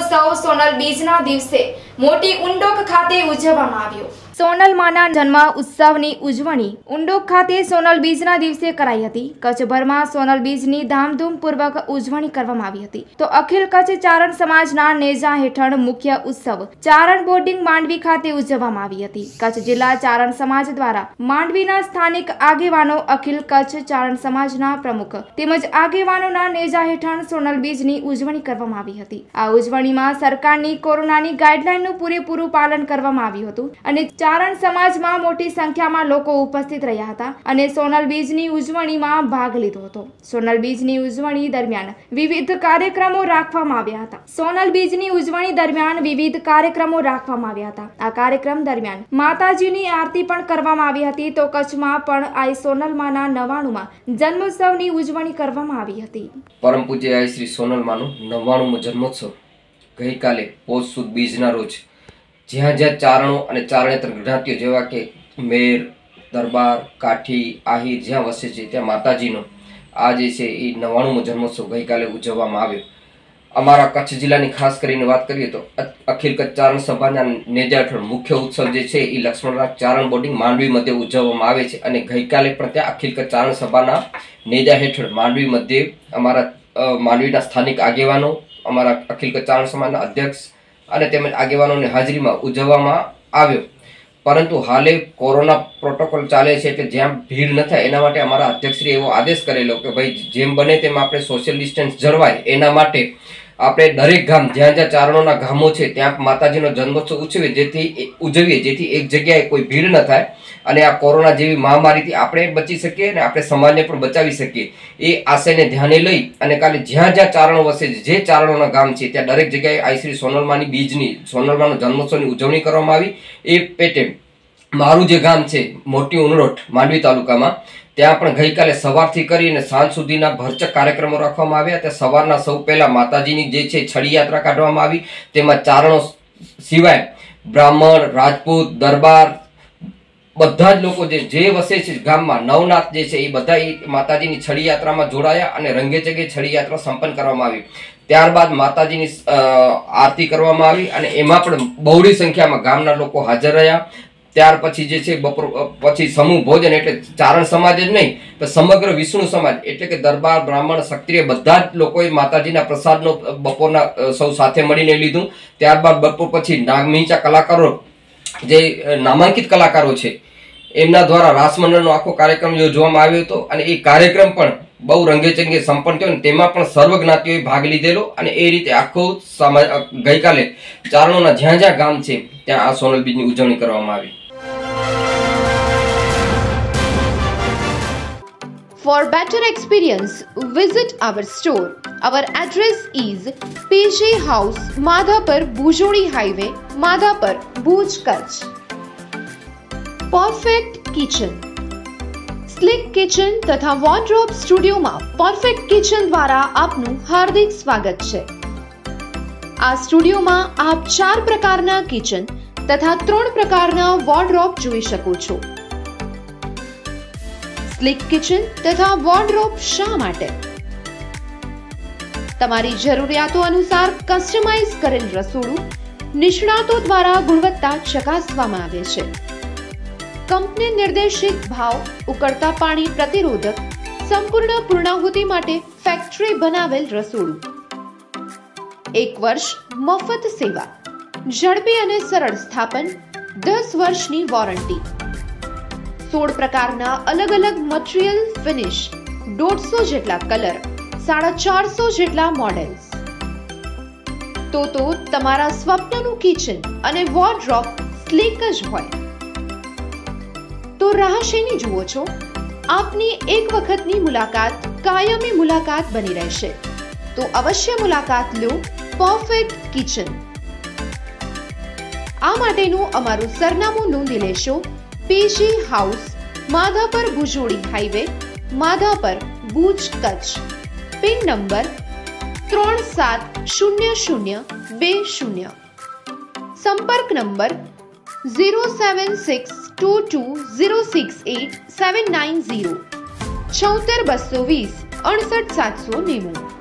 જન્મોત્સવ સોનલ બીજના દિવસે મોટી ઉંડોક ખાતે ઉજવવામાં આવ્યો। સોનલ માના જન્મ ઉત્સવની ઉજવણી ઉંડોક ખાતે સોનલ બીજના દિવસે કરાઈ હતી। કચ્છભરમાં સોનલ બીજની ધામધૂમપૂર્વક ઉજવણી કરવામાં આવી હતી। તો અખિલ કચ્છ ચારણ સમાજના નેજા હેઠળ મુખ્ય ઉત્સવ ચારણ બોર્ડિંગ માંડવી ખાતે ઉજવવામાં આવી હતી। કચ્છ જિલ્લા ચારણ સમાજ દ્વારા માંડવીના સ્થાનિક આગેવાનો, અખિલ કચ્છ ચારણ સમાજના પ્રમુખ તેમજ આગેવાનોના નેજા હેઠળ સોનલ બીજની ઉજવણી કરવામાં આવી હતી। આ ઉજવણીમાં સરકારની કોરોનાની ગાઈડલાઈનનું પૂરેપૂરું પાલન કરવામાં આવ્યું હતું અને ચારણ સમાજમાં મોટી સંખ્યામાં લોકો ઉપસ્થિત રહ્યા હતા અને સોનલ બીજની ઉજવણીમાં ભાગ લીધો હતો। સોનલ બીજની ઉજવણી દરમિયાન વિવિધ કાર્યક્રમો રાખવામાં આવ્યા હતા। સોનલ બીજની ઉજવણી દરમિયાન વિવિધ કાર્યક્રમો રાખવામાં આવ્યા હતા। આ કાર્યક્રમ દરમિયાન માતાજીની આરતી પણ કરવામાં આવી હતી। તો કચ્છમાં પણ આ સોનલ માના 99માં જન્મોત્સવની ઉજવણી કરવામાં આવી હતી। પરમ પૂજ્ય આઈ શ્રી સોનલ માનો 99મો જન્મોત્સવ ગઈકાલે પોષ સુદ બીજના રોજ જ્યાં જ્યાં ચારણો અને ચારણેતર જ્ઞાતિઓ જેવા કે મેર, દરબાર, કાઠી, આહિર જ્યાં વસે છે ત્યાં માતાજીનો આ જે છે એ 99મો જન્મોત્સવ ગઈકાલે ઉજવવામાં આવ્યો। અમારા કચ્છ જિલ્લાની ખાસ કરીને વાત કરીએ તો અખિલ કચ્છ ચારણ સભાના નેજા હેઠળ મુખ્ય ઉત્સવ જે છે એ લક્ષ્મણરાજ ચારણ બોર્ડિંગ માંડવી મધ્યે ઉજવવામાં આવે છે અને ગઈકાલે પણ ત્યાં અખિલ કચ્છ ચારણ સભાના નેજા હેઠળ માંડવી મધ્યે અમારા માંડવીના સ્થાનિક આગેવાનો, અમારા અખિલ કચ્છ ચારણ સમાજના અધ્યક્ષ અને તેમજ આગેવાનોની હાજરીમાં ઉજવવામાં આવ્યો। પરંતુ હાલે કોરોના પ્રોટોકોલ ચાલે છે એટલે જ્યાં ભીડ ન થાય એના માટે અમારા અધ્યક્ષશ્રીએ એવો આદેશ કરેલો કે ભાઈ જેમ બને તેમ આપણે સોશિયલ ડિસ્ટન્સ જળવાય એના માટે આપણે દરેક ગામ જ્યાં જ્યાં ચારણોના ગામો છે ત્યાં માતાજીનો જન્મોત્સવ ઉજવીએ જેથી એક જગ્યાએ કોઈ ભીડ ન થાય અને આ કોરોના જેવી મહામારીથી આપણે બચી શકીએ અને આપણે સમાજને પણ બચાવી શકીએ એ આશયને ધ્યાને લઈ અને કાલે જ્યાં જ્યાં ચારણો વસે છે, જે ચારણોના ગામ છે ત્યાં દરેક જગ્યાએ આઈ શ્રી સોનલમાની બીજની સોનલમાનો જન્મોત્સવની ઉજવણી કરવામાં આવી। એ પેટે મારું જે ગામ છે મોટી ઉનરોટ માંડવી તાલુકામાં ત્યાં પણ ગઈકાલે સવારથી કરીને સાંજ સુધીના ભરચક કાર્યક્રમો રાખવામાં આવ્યા। ત્યાં સવારના સૌ પહેલા માતાજીની જે છે છડી યાત્રા કાઢવામાં આવી। તેમાં ચારણો સિવાય બ્રાહ્મણ, રાજપૂત, દરબાર બધા જ લોકો જે વસે છે ગામમાં નવનાથ જે છે એ બધા માતાજીની છડી યાત્રામાં જોડાયા અને રંગે ચગે છડી યાત્રા સંપન્ન કરવામાં આવી। ત્યારબાદ માતાજીની આરતી કરવામાં આવી અને એમાં પણ બહોળી સંખ્યામાં ગામના લોકો હાજર રહ્યા। ત્યાર પછી જે છે બપોર પછી સમૂહ ભોજન એટલે ચારણ સમાજ જ નહીં તો સમગ્ર વિષ્ણુ સમાજ એટલે કે દરબાર, બ્રાહ્મણ, ક્ષત્રિય બધા જ લોકોએ માતાજીના પ્રસાદનો બપોરના સૌ સાથે મળીને લીધું। ત્યારબાદ બપોર પછી નાગમીચા કલાકારો જે નામાંકિત કલાકારો છે એમના દ્વારા રાસમંડળનો આખો કાર્યક્રમ યોજવામાં આવ્યો હતો અને એ કાર્યક્રમ પણ બહુ રંગેચંગે સંપન્ન થયો અને તેમાં પણ સર્વ જ્ઞાતિઓએ ભાગ લીધેલો અને એ રીતે આખો ગઈકાલે ચારણોના જ્યાં જ્યાં ગામ છે ત્યાં આ સોનલ બીજની ઉજવણી કરવામાં આવી। For better experience, visit our store. Our address is PG House, Madhapur, Bujodi Highway, Madhapur, Bhuj, Kutch. Perfect Kitchen. Slick kitchen તથા વોર્ડરોબ સ્ટુડિયોમાં પરફેક્ટ કિચન દ્વારા આપનું હાર્દિક સ્વાગત છે। આ સ્ટુડિયોમાં આપ 4 પ્રકારના કિચન તથા 3 પ્રકારના વોર્ડરોબ જોઈ શકો છો। સ્લિક કિચન તથા વોર્ડરોબ શા માટે? તમારી જરૂરિયાતો અનુસાર કસ્ટમાઇઝ કરેલ રસોડું નિષ્ણાતો દ્વારા ગુણવત્તા ચકાસવામાં આવે છે। કંપની નિર્દેશિત ભાવ, ઉકળતા પાણી પ્રતિરોધક, સંપૂર્ણ પૂર્ણાહુતિ માટે ફેક્ટરી બનાવેલ રસોડું, 1 વર્ષ મફત સેવા, ઝડપી અને સરળ સ્થાપન, 10 વર્ષની વોરંટી, 16 પ્રકારના અલગ અલગ મટીરીયલ ફિનિશ, 150 જેટલા કલર, 450 જેટલા મોડેલ્સ। તો તમારા સ્વપ્નનું કિચન અને વોર્ડરોબ સ્લીક જ હોય તો રાહ શેની જુઓ છો? આપની એક વખતની મુલાકાત કાયમી મુલાકાત બની રહેશે। તો અવશ્ય મુલાકાત લો પરફેક્ટ કિચન। આ માટેનું અમારું સરનામું નોંધી લેશો। PG house, Madhapar, Bhujodi highway, Madhapar, Bhuj, Kutch. Pin number 370020। સંપર્ક નંબર 07622068790 74220 68790।